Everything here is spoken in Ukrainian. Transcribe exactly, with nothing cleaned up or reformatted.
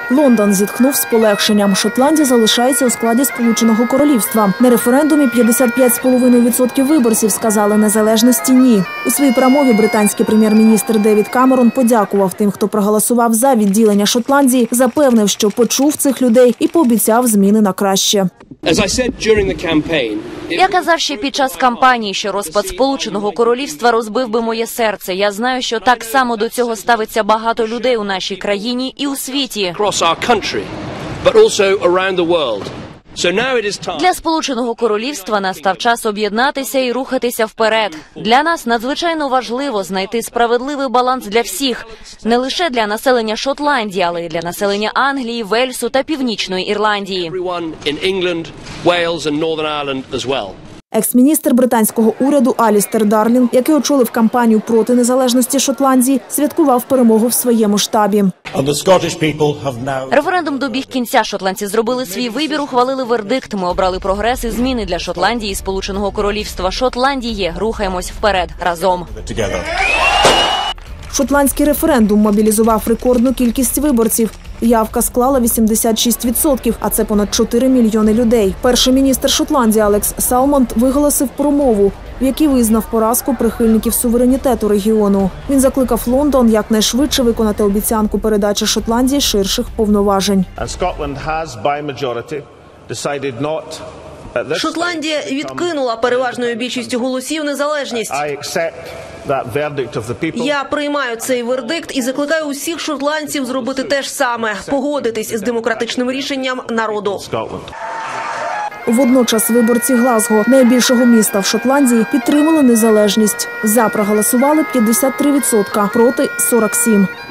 Лондон зітхнув з полегшенням. Шотландія залишається у складі Сполученого Королівства. На референдумі п'ятдесят п'ять цілих п'ять десятих відсотка виборців сказали незалежності «ні». У своїй промові британський прем'єр-міністр Девід Камерон подякував тим, хто проголосував за відділення Шотландії, запевнив, що почув цих людей і пообіцяв зміни на краще. Я казав ще під час кампанії, що розпад Сполученого Королівства розбив би моє серце. Я знаю, що так само до цього ставиться багато людей у нашій країні і у світі. Для Сполученого Королівства настав час об'єднатися і рухатися вперед. Для нас надзвичайно важливо знайти справедливий баланс для всіх. Не лише для населення Шотландії, але й для населення Англії, Вельсу та Північної Ірландії. Екс-міністр британського уряду Алістер Дарлінг, який очолив кампанію проти незалежності Шотландії, святкував перемогу в своєму штабі. Референдум добіг кінця. Шотландці зробили свій вибір, ухвалили вердикт. Ми обрали прогрес і зміни для Шотландії і Сполученого Королівства. Шотландії, рухаємось вперед разом. Шотландський референдум мобілізував рекордну кількість виборців. Явка склала вісімдесят шість відсотків, а це понад чотири мільйони людей. Перший міністр Шотландії Алекс Салмонд виголосив промову, в якій визнав поразку прихильників суверенітету регіону. Він закликав Лондон якнайшвидше виконати обіцянку передачі Шотландії ширших повноважень. Шотландія відкинула переважною більшістю голосів незалежність. Я приймаю цей вердикт і закликаю усіх шотландців зробити те ж саме – погодитись з демократичним рішенням народу. Водночас виборці Глазго, найбільшого міста в Шотландії, підтримали незалежність. За проголосували п'ятдесят три відсотки, проти – сорок сім.